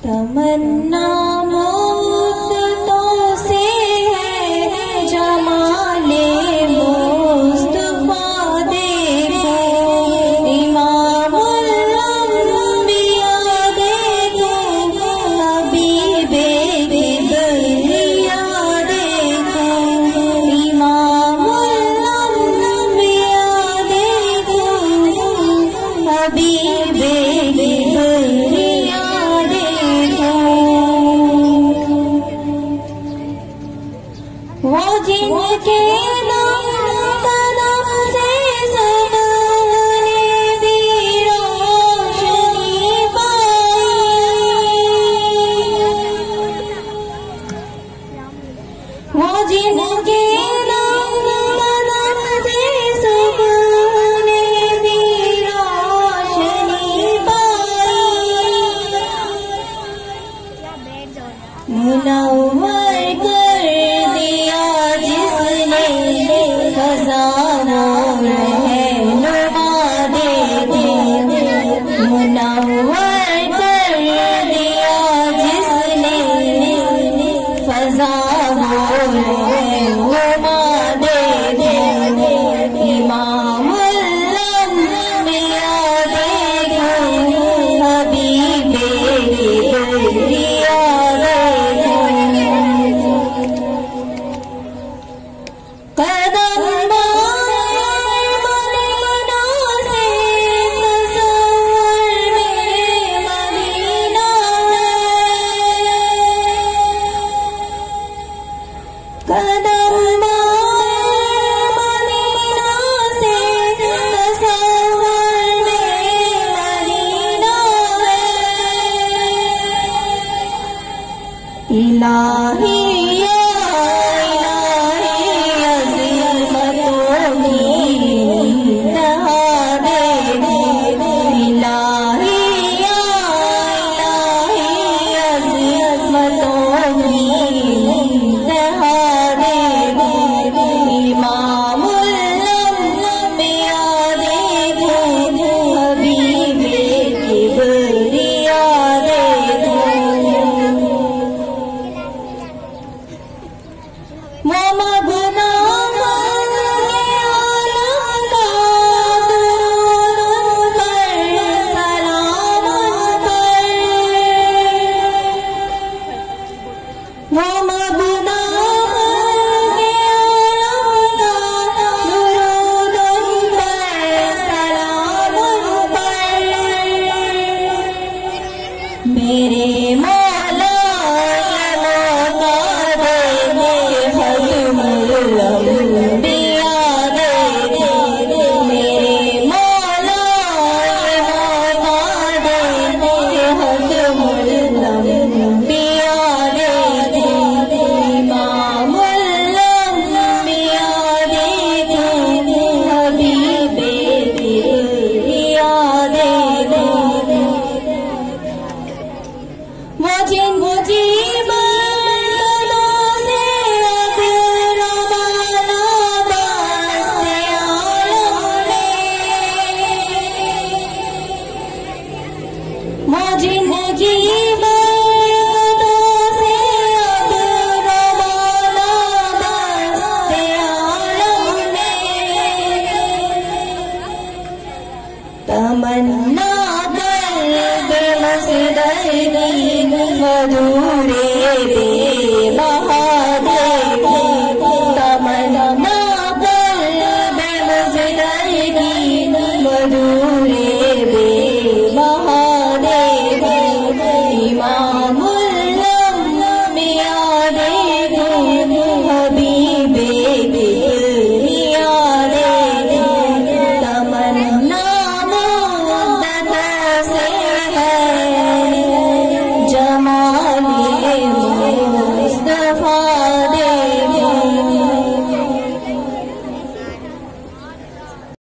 तमन्ना मुद्दतों से है जमाले मुस्तफा देखो, इमामुल अंबिया देखो, हबीबे किबरिया देखो, इमामुल अंबिया देखो, हबीबे किबरिया वो जिनके कदम से सबने दी रोशनी पाई, वो जिनके कदम से सबने दी रोशनी पाई, मुनव्वर कर दिया जिसने खजानों रहनुमा दे दे, मुनव्वर कर दिया जिसने खजानों रहनुमा दे दे, इमामुल अंबिया देखो, हबीबे किबरिया कदम मदीना से तसव्वुर में मदीना है, कदम मदीना से तसव्वुर में मदीना है, इलाही मेरे मौला के मौका दे दे, खत्मुल अंबिया दे दे, मेरे मौला के मौका दे दे, खत्मुल अंबिया दे दे, इमामुल अंबिया दे दे, हबीबे किबरिया दे दे, मुझे मुजीबतों से अब रवाना वास्ते आलम ने, मुझे मुजीबतों से अब रवाना वास्ते आलम ने, तमन्ना मजदूरे